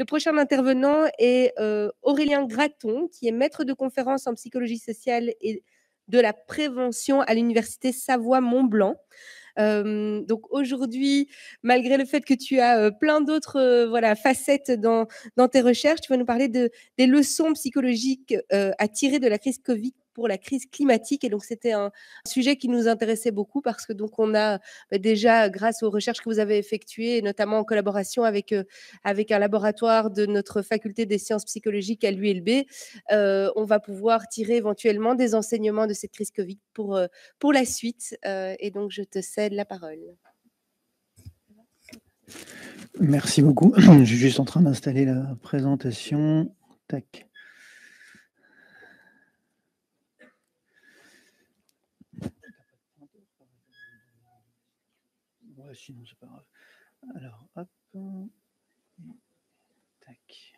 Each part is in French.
Le prochain intervenant est Aurélien Gratton, qui est maître de conférences en psychologie sociale et de la prévention à l'université Savoie-Mont-Blanc. Donc aujourd'hui, malgré le fait que tu as plein d'autres voilà, facettes dans tes recherches, tu vas nous parler des leçons psychologiques à tirer de la crise Covid pour la crise climatique. Et donc, c'était un sujet qui nous intéressait beaucoup parce que donc on a déjà, grâce aux recherches que vous avez effectuées, notamment en collaboration avec un laboratoire de notre faculté des sciences psychologiques à l'ULB, on va pouvoir tirer éventuellement des enseignements de cette crise Covid pour la suite. Et donc, je te cède la parole. Merci beaucoup. Je suis juste en train d'installer la présentation. Tac. Ouais, sinon, c'est pas grave. Alors, hop. Tac.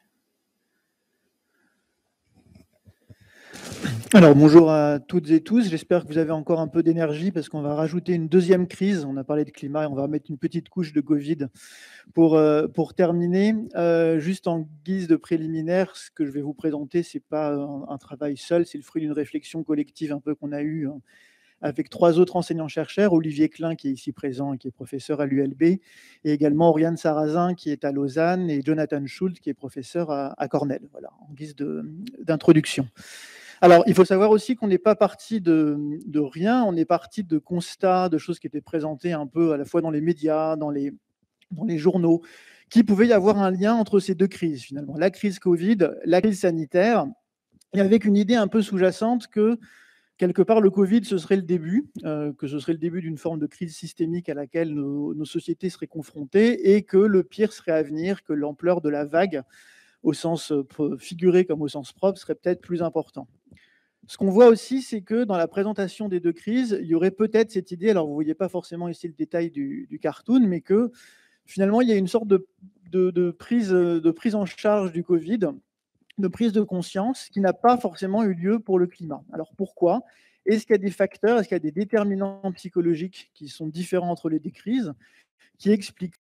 Alors, bonjour à toutes et tous. J'espère que vous avez encore un peu d'énergie parce qu'on va rajouter une deuxième crise. On a parlé de climat et on va mettre une petite couche de Covid pour terminer. Juste en guise de préliminaire, ce que je vais vous présenter, ce n'est pas un travail seul, c'est le fruit d'une réflexion collective un peu qu'on a eue avec 3 autres enseignants-chercheurs, Olivier Klein, qui est ici présent et qui est professeur à l'ULB, et également Oriane Sarrazin, qui est à Lausanne, et Jonathan Schultz, qui est professeur à Cornell, voilà, en guise d'introduction. Alors, il faut savoir aussi qu'on n'est pas parti de rien, on est parti de constats, de choses qui étaient présentées un peu à la fois dans les médias, dans les journaux, qu'il pouvait y avoir un lien entre ces deux crises, finalement, la crise Covid, la crise sanitaire, et avec une idée un peu sous-jacente que, quelque part, le Covid, ce serait le début, que ce serait le début d'une forme de crise systémique à laquelle nos sociétés seraient confrontées et que le pire serait à venir, que l'ampleur de la vague, au sens figuré comme au sens propre, serait peut-être plus important. Ce qu'on voit aussi, c'est que dans la présentation des deux crises, il y aurait peut-être cette idée, alors vous ne voyez pas forcément ici le détail du cartoon, mais que finalement, il y a une sorte de prise en charge du Covid, de prise de conscience qui n'a pas forcément eu lieu pour le climat. Alors pourquoi ? Est-ce qu'il y a des facteurs, est-ce qu'il y a des déterminants psychologiques qui sont différents entre les deux crises, qui expliquent,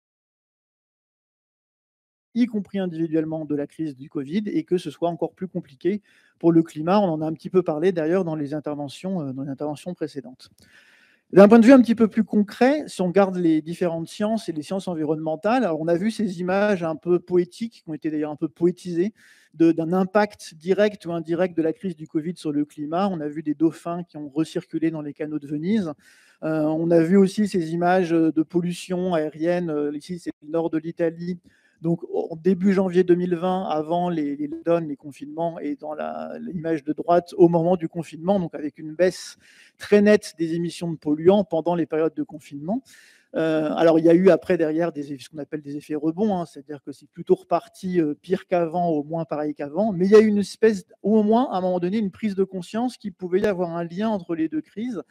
y compris individuellement, de la crise du Covid, et que ce soit encore plus compliqué pour le climat? On en a un petit peu parlé d'ailleurs dans les interventions précédentes. D'un point de vue un petit peu plus concret, si on regarde les différentes sciences et les sciences environnementales, alors on a vu ces images un peu poétiques, qui ont été d'ailleurs un peu poétisées, d'un impact direct ou indirect de la crise du Covid sur le climat. On a vu des dauphins qui ont recirculé dans les canaux de Venise. On a vu aussi ces images de pollution aérienne. Ici, c'est le nord de l'Italie. Donc, au début janvier 2020, avant les lockdowns, les confinements, et dans l'image de droite, au moment du confinement, donc avec une baisse très nette des émissions de polluants pendant les périodes de confinement. Alors, il y a eu après, derrière, ce qu'on appelle des effets rebonds, hein, c'est-à-dire que c'est plutôt reparti pire qu'avant, au moins pareil qu'avant, mais il y a eu une espèce, au moins, à un moment donné, une prise de conscience qu'il pouvait y avoir un lien entre les deux crises,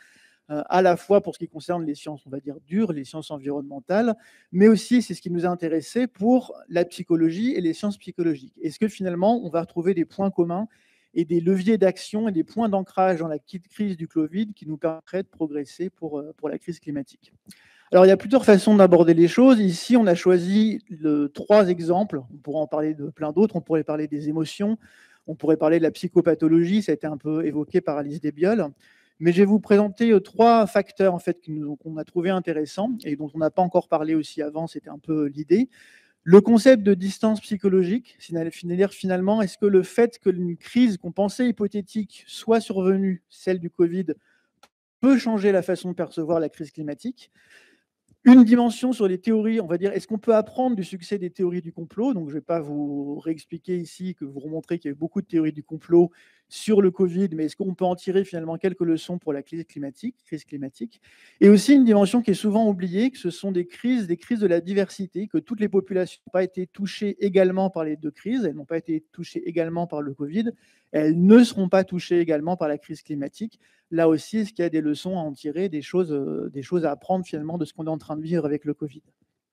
à la fois pour ce qui concerne les sciences, on va dire, dures, les sciences environnementales, mais aussi, c'est ce qui nous a intéressés, pour la psychologie et les sciences psychologiques. Est-ce que finalement, on va retrouver des points communs et des leviers d'action et des points d'ancrage dans la crise du Covid qui nous permettraient de progresser pour la crise climatique? Alors, il y a plusieurs façons d'aborder les choses. Ici, on a choisi 3 exemples. On pourrait en parler de plein d'autres. On pourrait parler des émotions. On pourrait parler de la psychopathologie. Ça a été un peu évoqué par Alice Desbioles. Mais je vais vous présenter 3 facteurs en fait, qu'on a trouvé intéressants et dont on n'a pas encore parlé aussi avant. C'était un peu l'idée. Le concept de distance psychologique, c'est-à-dire finalement, est-ce que le fait qu'une crise qu'on pensait hypothétique soit survenue, celle du Covid, peut changer la façon de percevoir la crise climatique? Une dimension sur les théories, on va dire, est-ce qu'on peut apprendre du succès des théories du complot? Donc, je ne vais pas vous réexpliquer ici, que vous remontrer qu'il y a eu beaucoup de théories du complot sur le Covid, mais est-ce qu'on peut en tirer finalement quelques leçons pour la crise climatique? Et aussi une dimension qui est souvent oubliée, que ce sont des crises de la diversité, que toutes les populations n'ont pas été touchées également par les deux crises, elles n'ont pas été touchées également par le Covid, elles ne seront pas touchées également par la crise climatique. Là aussi, est-ce qu'il y a des leçons à en tirer, des choses à apprendre finalement de ce qu'on est en train de vivre avec le Covid?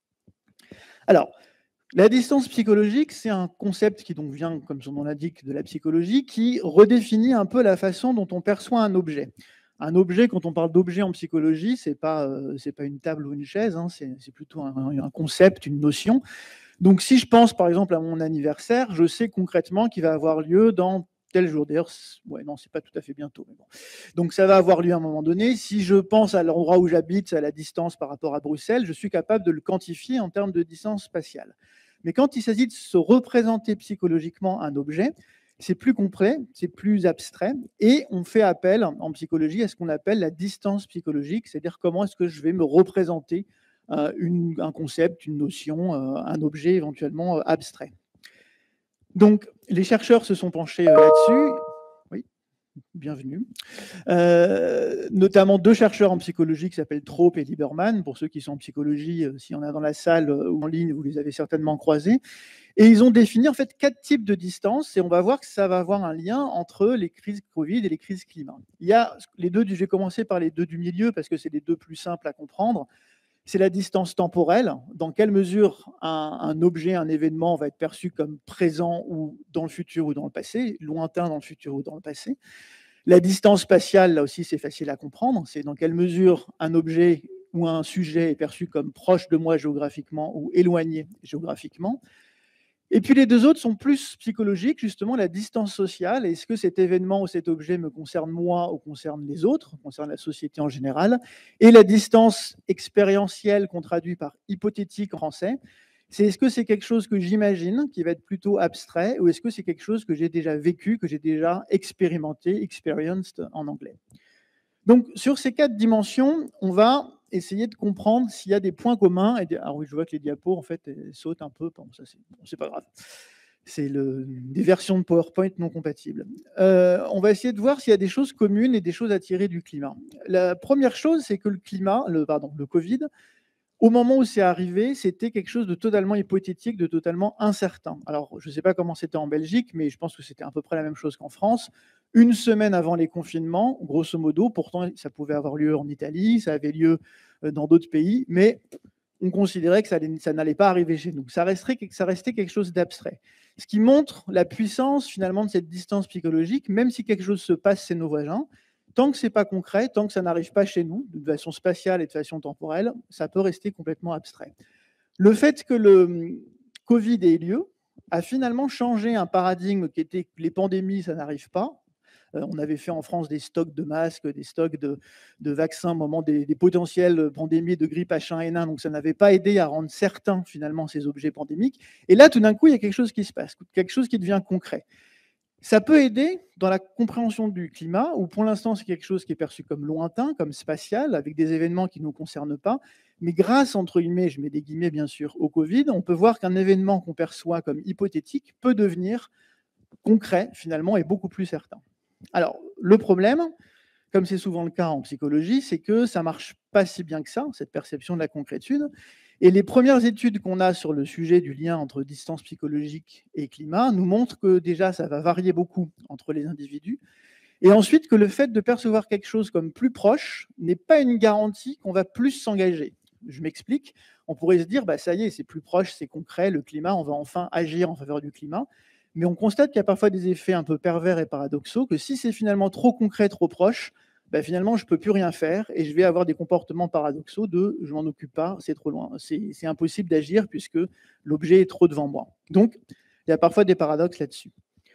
Alors, la distance psychologique, c'est un concept qui donc vient, comme son nom l'indique, de la psychologie, qui redéfinit un peu la façon dont on perçoit un objet. Un objet, quand on parle d'objet en psychologie, c'est pas une table ou une chaise, hein, c'est plutôt un concept, une notion. Donc, si je pense par exemple à mon anniversaire, je sais concrètement qu'il va avoir lieu dans tel jour. D'ailleurs, ouais, non, c'est pas tout à fait bientôt. Mais bon. Donc, ça va avoir lieu à un moment donné. Si je pense à l'endroit où j'habite, à la distance par rapport à Bruxelles, je suis capable de le quantifier en termes de distance spatiale. Mais quand il s'agit de se représenter psychologiquement un objet, c'est plus complet, c'est plus abstrait, et on fait appel en psychologie à ce qu'on appelle la distance psychologique, c'est-à-dire comment est-ce que je vais me représenter un concept, une notion, un objet éventuellement abstrait. Donc, les chercheurs se sont penchés là-dessus. Oui, bienvenue. Notamment 2 chercheurs en psychologie qui s'appellent Trope et Lieberman. Pour ceux qui sont en psychologie, s'il y en a dans la salle ou en ligne, vous les avez certainement croisés. Et ils ont défini en fait 4 types de distance, et on va voir que ça va avoir un lien entre les crises Covid et les crises climat. Il y a les deux, je vais commencer par les 2 du milieu parce que c'est les 2 plus simples à comprendre. C'est la distance temporelle, dans quelle mesure un objet, un événement va être perçu comme présent ou dans le futur ou dans le passé, lointain dans le futur ou dans le passé. La distance spatiale, là aussi, c'est facile à comprendre. C'est dans quelle mesure un objet ou un sujet est perçu comme proche de moi géographiquement ou éloigné géographiquement. Et puis les 2 autres sont plus psychologiques, justement, la distance sociale. Est-ce que cet événement ou cet objet me concerne moi ou concerne les autres, concerne la société en général? Et la distance expérientielle qu'on traduit par hypothétique en français, c'est est-ce que c'est quelque chose que j'imagine, qui va être plutôt abstrait, ou est-ce que c'est quelque chose que j'ai déjà vécu, que j'ai déjà expérimenté, experienced en anglais. Donc, sur ces 4 dimensions, on va essayer de comprendre s'il y a des points communs. Alors oui, je vois que les diapos, en fait, sautent un peu. Bon, ça, c'est pas grave. C'est des versions de PowerPoint non compatibles. On va essayer de voir s'il y a des choses communes et des choses à tirer du climat. La première chose, c'est que le Covid, au moment où c'est arrivé, c'était quelque chose de totalement hypothétique, de totalement incertain. Alors, je ne sais pas comment c'était en Belgique, mais je pense que c'était à peu près la même chose qu'en France. Une semaine avant les confinements, grosso modo, pourtant ça pouvait avoir lieu en Italie, ça avait lieu dans d'autres pays, mais on considérait que ça n'allait pas arriver chez nous. Ça restait quelque chose d'abstrait. Ce qui montre la puissance finalement de cette distance psychologique, même si quelque chose se passe chez nos voisins, tant que ce n'est pas concret, tant que ça n'arrive pas chez nous, de façon spatiale et de façon temporelle, ça peut rester complètement abstrait. Le fait que le Covid ait lieu a finalement changé un paradigme qui était que les pandémies, ça n'arrive pas. On avait fait en France des stocks de masques, des stocks de vaccins au moment des potentielles pandémies de grippe H1N1, donc ça n'avait pas aidé à rendre certains finalement ces objets pandémiques. Et là, tout d'un coup, il y a quelque chose qui se passe, quelque chose qui devient concret. Ça peut aider dans la compréhension du climat, où pour l'instant c'est quelque chose qui est perçu comme lointain, comme spatial, avec des événements qui ne nous concernent pas. Mais grâce, entre guillemets, je mets des guillemets bien sûr, au Covid, on peut voir qu'un événement qu'on perçoit comme hypothétique peut devenir concret finalement et beaucoup plus certain. Alors, le problème, comme c'est souvent le cas en psychologie, c'est que ça ne marche pas si bien que ça, cette perception de la concrétude. Et les premières études qu'on a sur le sujet du lien entre distance psychologique et climat nous montrent que déjà, ça va varier beaucoup entre les individus. Et ensuite, que le fait de percevoir quelque chose comme plus proche n'est pas une garantie qu'on va plus s'engager. Je m'explique. On pourrait se dire, bah, ça y est, c'est plus proche, c'est concret, le climat, on va enfin agir en faveur du climat. Mais on constate qu'il y a parfois des effets un peu pervers et paradoxaux, que si c'est finalement trop concret, trop proche, ben finalement, je ne peux plus rien faire et je vais avoir des comportements paradoxaux de je m'en occupe pas, c'est trop loin, c'est impossible d'agir puisque l'objet est trop devant moi. Donc, il y a parfois des paradoxes là-dessus.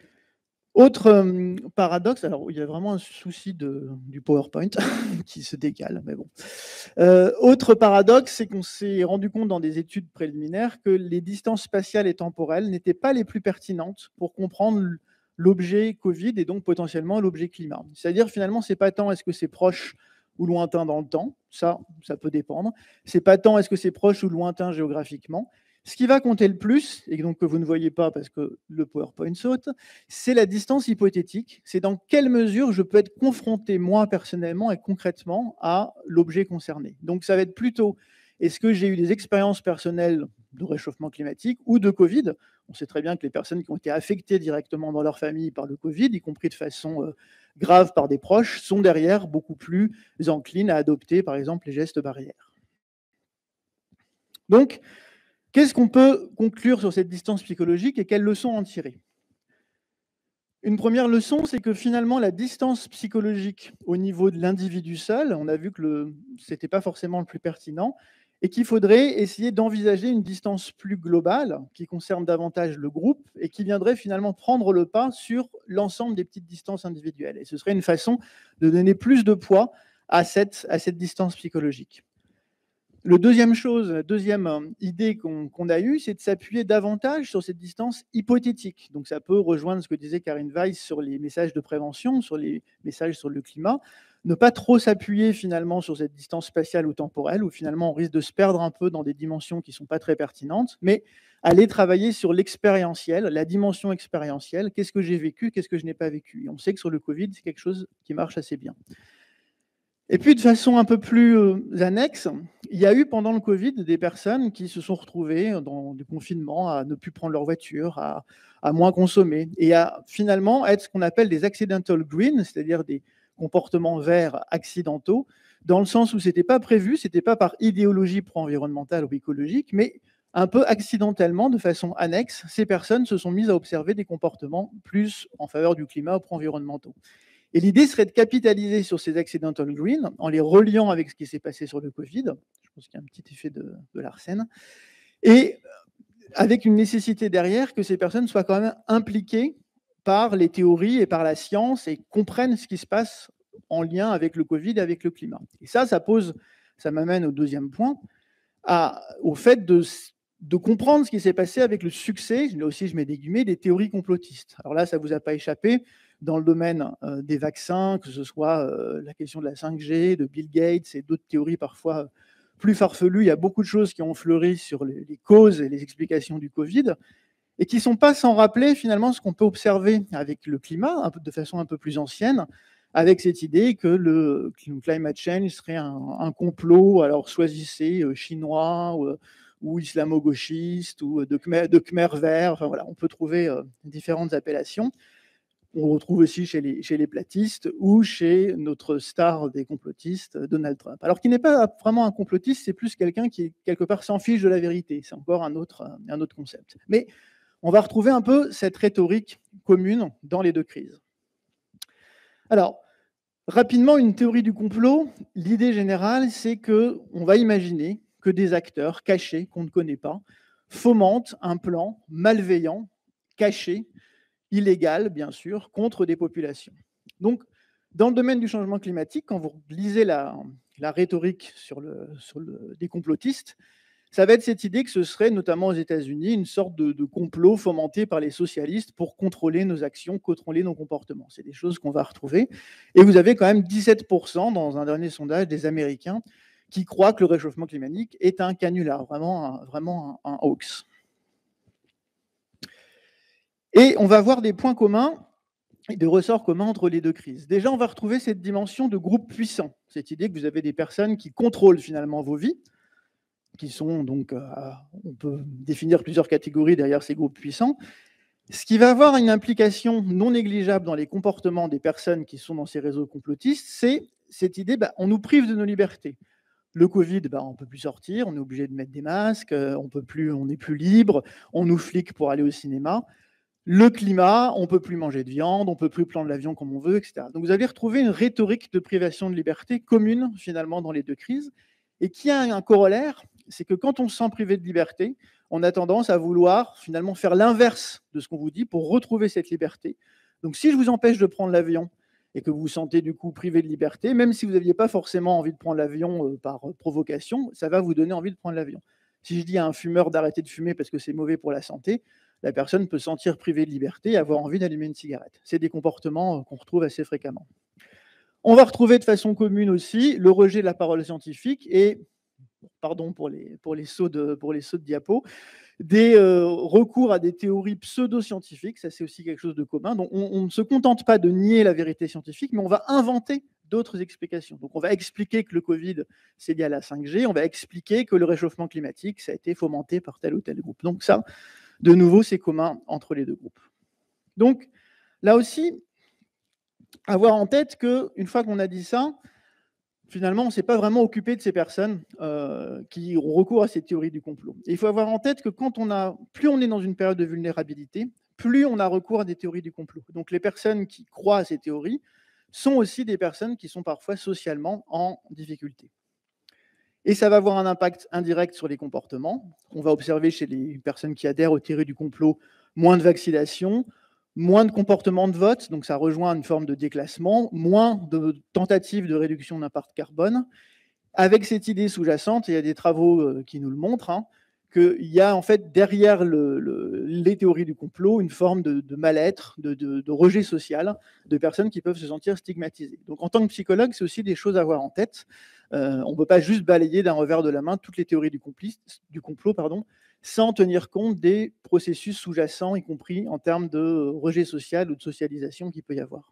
Autre paradoxe, alors il y a vraiment un souci du PowerPoint qui se décale, mais bon. Autre paradoxe, c'est qu'on s'est rendu compte dans des études préliminaires que les distances spatiales et temporelles n'étaient pas les plus pertinentes pour comprendre l'objet Covid et donc potentiellement l'objet climat. C'est-à-dire finalement, c'est pas tant est-ce que c'est proche ou lointain dans le temps, ça peut dépendre. C'est pas tant est-ce que c'est proche ou lointain géographiquement. Ce qui va compter le plus, et donc que vous ne voyez pas parce que le PowerPoint saute, c'est la distance hypothétique. C'est dans quelle mesure je peux être confronté, moi, personnellement et concrètement, à l'objet concerné. Donc, ça va être plutôt, est-ce que j'ai eu des expériences personnelles de réchauffement climatique ou de Covid? On sait très bien que les personnes qui ont été affectées directement dans leur famille par le Covid, y compris de façon grave par des proches, sont derrière beaucoup plus enclines à adopter, par exemple, les gestes barrières. Donc, qu'est-ce qu'on peut conclure sur cette distance psychologique et quelles leçons en tirer? Une première leçon, c'est que finalement, la distance psychologique au niveau de l'individu seul, on a vu que ce n'était pas forcément le plus pertinent, et qu'il faudrait essayer d'envisager une distance plus globale qui concerne davantage le groupe et qui viendrait finalement prendre le pas sur l'ensemble des petites distances individuelles. Et ce serait une façon de donner plus de poids à cette distance psychologique. La deuxième idée qu'on a eue, c'est de s'appuyer davantage sur cette distance hypothétique. Donc ça peut rejoindre ce que disait Karine Weiss sur les messages de prévention, sur les messages sur le climat. Ne pas trop s'appuyer finalement sur cette distance spatiale ou temporelle, où finalement on risque de se perdre un peu dans des dimensions qui ne sont pas très pertinentes, mais aller travailler sur l'expérientiel, la dimension expérientielle. Qu'est-ce que j'ai vécu, qu'est-ce que je n'ai pas vécu? Et on sait que sur le Covid, c'est quelque chose qui marche assez bien. Et puis, de façon un peu plus annexe, il y a eu pendant le Covid des personnes qui se sont retrouvées dans des confinements à ne plus prendre leur voiture, à moins consommer, et à finalement être ce qu'on appelle des accidental green, c'est-à-dire des comportements verts accidentaux, dans le sens où ce n'était pas prévu, ce n'était pas par idéologie pro-environnementale ou écologique, mais un peu accidentellement, de façon annexe, ces personnes se sont mises à observer des comportements plus en faveur du climat ou pro-environnementaux. Et l'idée serait de capitaliser sur ces accidental green en les reliant avec ce qui s'est passé sur le Covid. Je pense qu'il y a un petit effet de Larsen. Et avec une nécessité derrière que ces personnes soient quand même impliquées par les théories et par la science et comprennent ce qui se passe en lien avec le Covid et avec le climat. Et ça m'amène au deuxième point, au fait de comprendre ce qui s'est passé avec le succès, là aussi je mets des guillemets, des théories complotistes. Alors là, ça ne vous a pas échappé, dans le domaine des vaccins, que ce soit la question de la 5G, de Bill Gates et d'autres théories parfois plus farfelues, il y a beaucoup de choses qui ont fleuri sur les causes et les explications du Covid, et qui ne sont pas sans rappeler finalement ce qu'on peut observer avec le climat, de façon un peu plus ancienne, avec cette idée que le climate change serait un complot, alors choisissez chinois ou islamo-gauchiste ou de Khmer vert, enfin voilà, on peut trouver différentes appellations. On retrouve aussi chez les platistes ou chez notre star des complotistes, Donald Trump. Alors qu'il n'est pas vraiment un complotiste, c'est plus quelqu'un qui, quelque part, s'en fiche de la vérité. C'est encore un autre concept. Mais on va retrouver un peu cette rhétorique commune dans les deux crises. Alors, rapidement, une théorie du complot, l'idée générale, c'est qu'on va imaginer que des acteurs cachés, qu'on ne connaît pas, fomentent un plan malveillant, caché, illégal, bien sûr, contre des populations. Donc, dans le domaine du changement climatique, quand vous lisez la rhétorique des complotistes, ça va être cette idée que ce serait, notamment aux États-Unis, une sorte de complot fomenté par les socialistes pour contrôler nos actions, contrôler nos comportements. C'est des choses qu'on va retrouver. Et vous avez quand même 17% dans un dernier sondage des Américains qui croient que le réchauffement climatique est un canular, vraiment un hoax. Et on va voir des points communs et des ressorts communs entre les deux crises. Déjà, on va retrouver cette dimension de groupe puissant, cette idée que vous avez des personnes qui contrôlent finalement vos vies, qui sont donc, on peut définir plusieurs catégories derrière ces groupes puissants. Ce qui va avoir une implication non négligeable dans les comportements des personnes qui sont dans ces réseaux complotistes, c'est cette idée, on nous prive de nos libertés. Le Covid, on ne peut plus sortir, on est obligé de mettre des masques, on n'est plus libre, on nous flique pour aller au cinéma. Le climat, on ne peut plus manger de viande, on ne peut plus prendre l'avion comme on veut, etc. Donc vous allez retrouver une rhétorique de privation de liberté commune finalement dans les deux crises, et qui a un corollaire, c'est que quand on se sent privé de liberté, on a tendance à vouloir finalement faire l'inverse de ce qu'on vous dit pour retrouver cette liberté. Donc si je vous empêche de prendre l'avion et que vous vous sentez du coup privé de liberté, même si vous n'aviez pas forcément envie de prendre l'avion par provocation, ça va vous donner envie de prendre l'avion. Si je dis à un fumeur d'arrêter de fumer parce que c'est mauvais pour la santé, la personne peut se sentir privée de liberté et avoir envie d'allumer une cigarette. C'est des comportements qu'on retrouve assez fréquemment. On va retrouver de façon commune aussi le rejet de la parole scientifique et, pardon pour les sauts de diapo, des recours à des théories pseudo-scientifiques, ça c'est aussi quelque chose de commun. Donc on ne se contente pas de nier la vérité scientifique, mais on va inventer d'autres explications. Donc on va expliquer que le Covid, c'est lié à la 5G, on va expliquer que le réchauffement climatique, ça a été fomenté par tel ou tel groupe. Donc ça, de nouveau, c'est commun entre les deux groupes. Donc là aussi, avoir en tête qu'une fois qu'on a dit ça, finalement, on ne s'est pas vraiment occupé de ces personnes qui ont recours à ces théories du complot. Et il faut avoir en tête que plus on est dans une période de vulnérabilité, plus on a recours à des théories du complot. Donc les personnes qui croient à ces théories sont aussi des personnes qui sont parfois socialement en difficulté. Et ça va avoir un impact indirect sur les comportements. On va observer chez les personnes qui adhèrent aux théories du complot moins de vaccination, moins de comportements de vote, donc ça rejoint une forme de déclassement, moins de tentatives de réduction d'impact carbone. Avec cette idée sous-jacente, il y a des travaux qui nous le montrent, hein, qu'il y a en fait derrière les théories du complot une forme de mal-être, de rejet social de personnes qui peuvent se sentir stigmatisées. Donc en tant que psychologue, c'est aussi des choses à avoir en tête. On ne peut pas juste balayer d'un revers de la main toutes les théories du complot, sans tenir compte des processus sous-jacents, y compris en termes de rejet social ou de socialisation qu'il peut y avoir.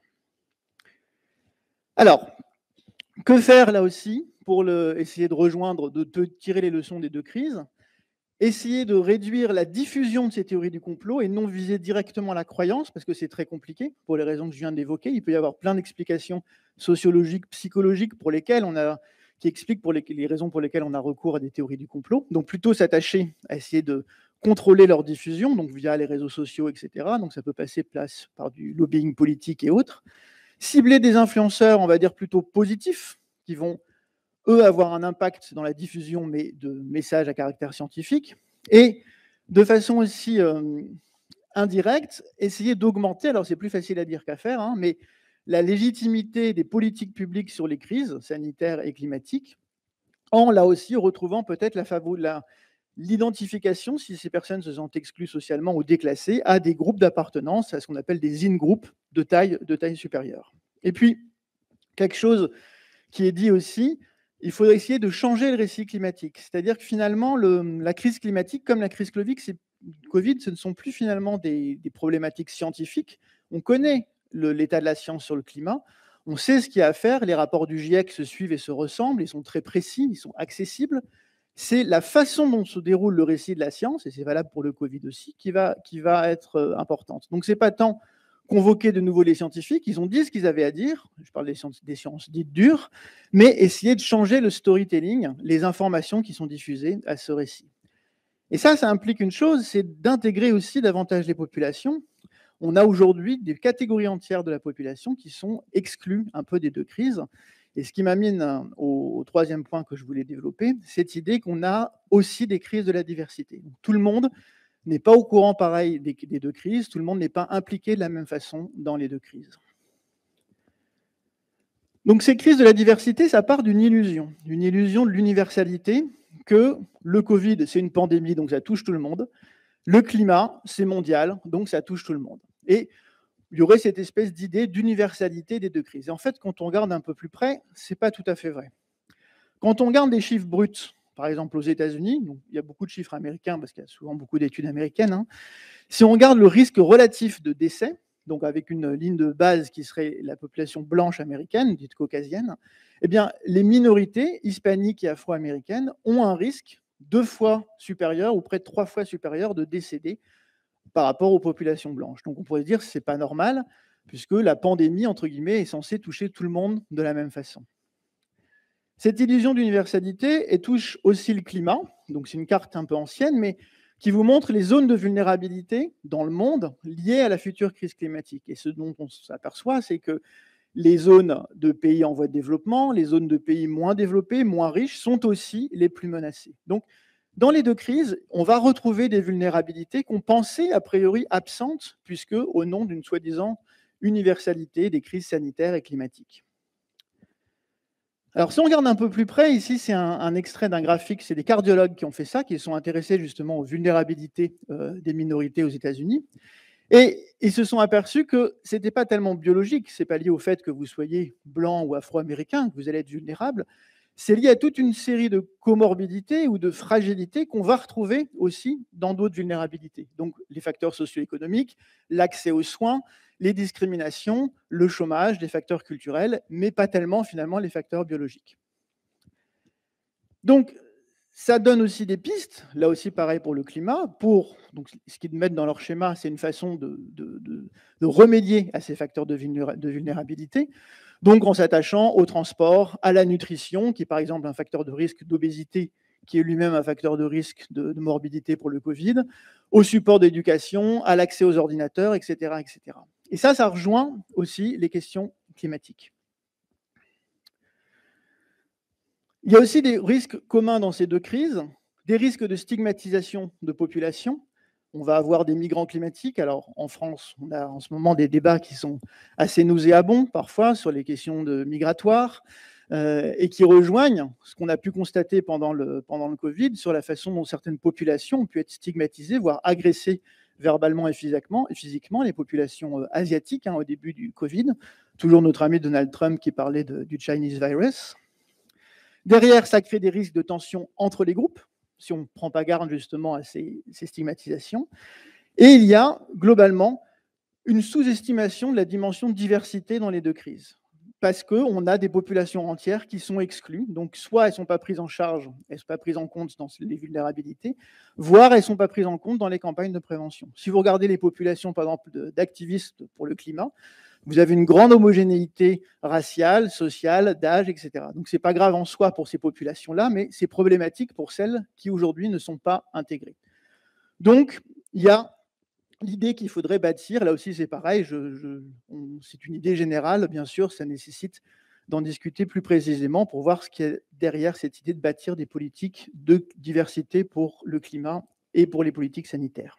Alors, que faire là aussi pour essayer de rejoindre, de tirer les leçons des deux crises? Essayer de réduire la diffusion de ces théories du complot et non viser directement la croyance, parce que c'est très compliqué pour les raisons que je viens d'évoquer. Il peut y avoir plein d'explications sociologiques, psychologiques qui expliquent les raisons pour lesquelles on a recours à des théories du complot. Donc plutôt s'attacher à essayer de contrôler leur diffusion, donc via les réseaux sociaux, etc. Donc ça peut passer par du lobbying politique et autres. Cibler des influenceurs, on va dire plutôt positifs, qui vont eux avoir un impact dans la diffusion mais de messages à caractère scientifique, et de façon aussi indirecte, essayer d'augmenter, alors c'est plus facile à dire qu'à faire, hein, mais la légitimité des politiques publiques sur les crises sanitaires et climatiques, en là aussi retrouvant peut-être l'identification, si ces personnes se sentent exclues socialement ou déclassées, à des groupes d'appartenance, à ce qu'on appelle des in-groups de taille supérieure. Et puis, quelque chose qui est dit aussi, il faudrait essayer de changer le récit climatique. C'est-à-dire que finalement, la crise climatique, comme la crise Covid, ce ne sont plus finalement des problématiques scientifiques. On connaît l'état de la science sur le climat, on sait ce qu'il y a à faire, les rapports du GIEC se suivent et se ressemblent, ils sont très précis, ils sont accessibles. C'est la façon dont se déroule le récit de la science, et c'est valable pour le Covid aussi, qui va être importante. Donc ce n'est pas tant convoquer de nouveau les scientifiques, ils ont dit ce qu'ils avaient à dire, je parle des sciences dites dures, mais essayer de changer le storytelling, les informations qui sont diffusées à ce récit. Et ça implique une chose, c'est d'intégrer aussi davantage les populations. On a aujourd'hui des catégories entières de la population qui sont exclues un peu des deux crises. Et ce qui m'amène au troisième point que je voulais développer, cette idée qu'on a aussi des crises de la diversité. Donc, tout le monde n'est pas au courant pareil des deux crises, tout le monde n'est pas impliqué de la même façon dans les deux crises. Donc ces crises de la diversité, ça part d'une illusion de l'universalité, que le Covid, c'est une pandémie, donc ça touche tout le monde, le climat, c'est mondial, donc ça touche tout le monde. Et il y aurait cette espèce d'idée d'universalité des deux crises. Et en fait, quand on regarde un peu plus près, ce n'est pas tout à fait vrai. Quand on regarde des chiffres bruts, par exemple aux États-Unis, il y a beaucoup de chiffres américains parce qu'il y a souvent beaucoup d'études américaines, hein. Si on regarde le risque relatif de décès, donc avec une ligne de base qui serait la population blanche américaine, dite caucasienne, eh bien, les minorités hispaniques et afro-américaines ont un risque 2 fois supérieur ou près de 3 fois supérieur de décéder par rapport aux populations blanches. Donc on pourrait dire que ce n'est pas normal, puisque la pandémie, entre guillemets, est censée toucher tout le monde de la même façon. Cette illusion d'universalité, elle touche aussi le climat, donc c'est une carte un peu ancienne, mais qui vous montre les zones de vulnérabilité dans le monde liées à la future crise climatique. Et ce dont on s'aperçoit, c'est que les zones de pays en voie de développement, les zones de pays moins développés, moins riches, sont aussi les plus menacées. Donc, dans les deux crises, on va retrouver des vulnérabilités qu'on pensait a priori absentes, puisque au nom d'une soi-disant universalité des crises sanitaires et climatiques. Alors, si on regarde un peu plus près, ici, c'est un extrait d'un graphique, c'est des cardiologues qui ont fait ça, qui sont intéressés justement aux vulnérabilités des minorités aux États-Unis. Et ils se sont aperçus que ce n'était pas tellement biologique, ce n'est pas lié au fait que vous soyez blanc ou afro-américain, que vous allez être vulnérable, c'est lié à toute une série de comorbidités ou de fragilités qu'on va retrouver aussi dans d'autres vulnérabilités. Donc, les facteurs socio-économiques, l'accès aux soins, les discriminations, le chômage, les facteurs culturels, mais pas tellement finalement les facteurs biologiques. Donc, ça donne aussi des pistes, là aussi pareil pour le climat, donc ce qu'ils mettent dans leur schéma, c'est une façon de remédier à ces facteurs de vulnérabilité, donc en s'attachant au transport, à la nutrition, qui est par exemple un facteur de risque d'obésité, qui est lui-même un facteur de risque de morbidité pour le Covid, au support d'éducation, à l'accès aux ordinateurs, etc., etc. Et ça rejoint aussi les questions climatiques. Il y a aussi des risques communs dans ces deux crises, des risques de stigmatisation de population. On va avoir des migrants climatiques. Alors, en France, on a en ce moment des débats qui sont assez nauséabonds parfois sur les questions migratoires et qui rejoignent ce qu'on a pu constater pendant le Covid sur la façon dont certaines populations ont pu être stigmatisées, voire agressées verbalement et physiquement, les populations asiatiques au début du Covid. Toujours notre ami Donald Trump qui parlait du Chinese virus. Derrière, ça crée des risques de tension entre les groupes, si on ne prend pas garde justement à ces stigmatisations. Et il y a globalement une sous-estimation de la dimension de diversité dans les deux crises, parce qu'on a des populations entières qui sont exclues, donc soit elles ne sont pas prises en charge, elles ne sont pas prises en compte dans les vulnérabilités, voire elles ne sont pas prises en compte dans les campagnes de prévention. Si vous regardez les populations, par exemple, d'activistes pour le climat, vous avez une grande homogénéité raciale, sociale, d'âge, etc. Donc, ce n'est pas grave en soi pour ces populations-là, mais c'est problématique pour celles qui, aujourd'hui, ne sont pas intégrées. Donc, il y a l'idée qu'il faudrait bâtir, là aussi c'est pareil, c'est une idée générale, bien sûr, ça nécessite d'en discuter plus précisément pour voir ce qu'il y a derrière cette idée de bâtir des politiques de diversité pour le climat et pour les politiques sanitaires.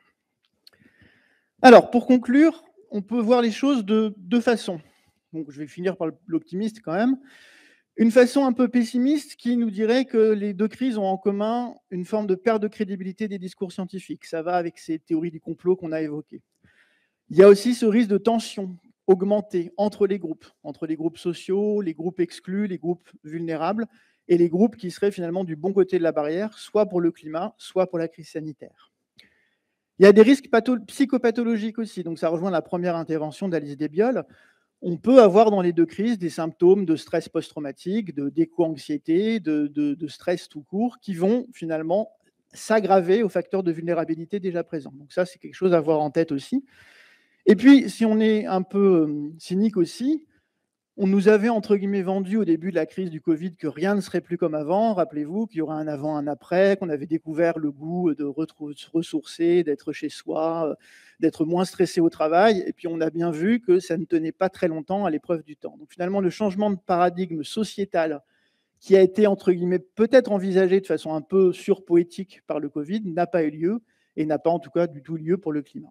Alors, pour conclure, on peut voir les choses de deux façons. Donc, je vais finir par l'optimiste quand même. Une façon un peu pessimiste qui nous dirait que les deux crises ont en commun une forme de perte de crédibilité des discours scientifiques. Ça va avec ces théories du complot qu'on a évoquées. Il y a aussi ce risque de tension augmentée entre les groupes sociaux, les groupes exclus, les groupes vulnérables, et les groupes qui seraient finalement du bon côté de la barrière, soit pour le climat, soit pour la crise sanitaire. Il y a des risques psychopathologiques aussi, donc ça rejoint la première intervention d'Alice Desbioles. On peut avoir dans les deux crises des symptômes de stress post-traumatique, d'éco-anxiété, de stress tout court, qui vont finalement s'aggraver aux facteurs de vulnérabilité déjà présents. Donc ça, c'est quelque chose à avoir en tête aussi. Et puis, si on est un peu cynique aussi, on nous avait, entre guillemets, vendu au début de la crise du Covid que rien ne serait plus comme avant. Rappelez-vous qu'il y aurait un avant, un après, qu'on avait découvert le goût de se ressourcer, d'être chez soi, d'être moins stressé au travail. Et puis, on a bien vu que ça ne tenait pas très longtemps à l'épreuve du temps. Donc, finalement, le changement de paradigme sociétal qui a été, entre guillemets, peut-être envisagé de façon un peu surpoétique par le Covid n'a pas eu lieu et n'a pas, en tout cas, du tout lieu pour le climat.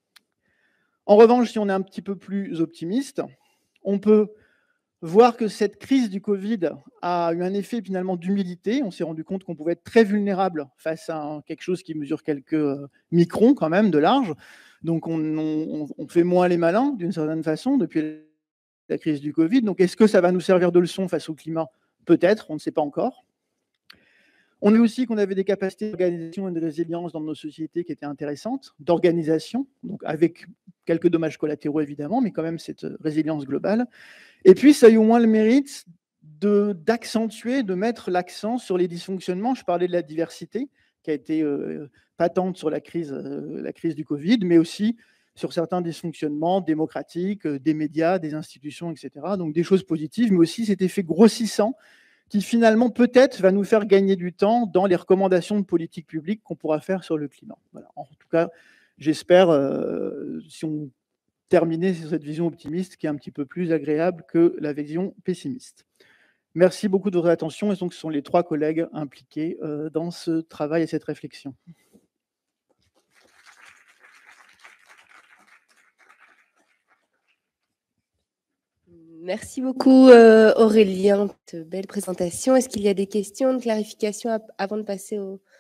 En revanche, si on est un petit peu plus optimiste, on peut voir que cette crise du Covid a eu un effet finalement d'humilité. On s'est rendu compte qu'on pouvait être très vulnérable face à quelque chose qui mesure quelques microns quand même de large. Donc on fait moins les malins d'une certaine façon depuis la crise du Covid. Donc est-ce que ça va nous servir de leçon face au climat? Peut-être, on ne sait pas encore. On a vu aussi qu'on avait des capacités d'organisation et de résilience dans nos sociétés qui étaient intéressantes, d'organisation, donc avec quelques dommages collatéraux évidemment, mais quand même cette résilience globale. Et puis, ça a eu au moins le mérite d'accentuer, de mettre l'accent sur les dysfonctionnements. Je parlais de la diversité qui a été patente sur la crise du Covid, mais aussi sur certains dysfonctionnements démocratiques, des médias, des institutions, etc. Donc des choses positives, mais aussi cet effet grossissant qui finalement peut-être va nous faire gagner du temps dans les recommandations de politique publique qu'on pourra faire sur le climat. Voilà. En tout cas, j'espère, si on terminer sur cette vision optimiste qui est un petit peu plus agréable que la vision pessimiste. Merci beaucoup de votre attention. Et donc, ce sont les trois collègues impliqués dans ce travail et cette réflexion. Merci beaucoup Aurélien pour cette belle présentation. Est-ce qu'il y a des questions, de clarifications avant de passer au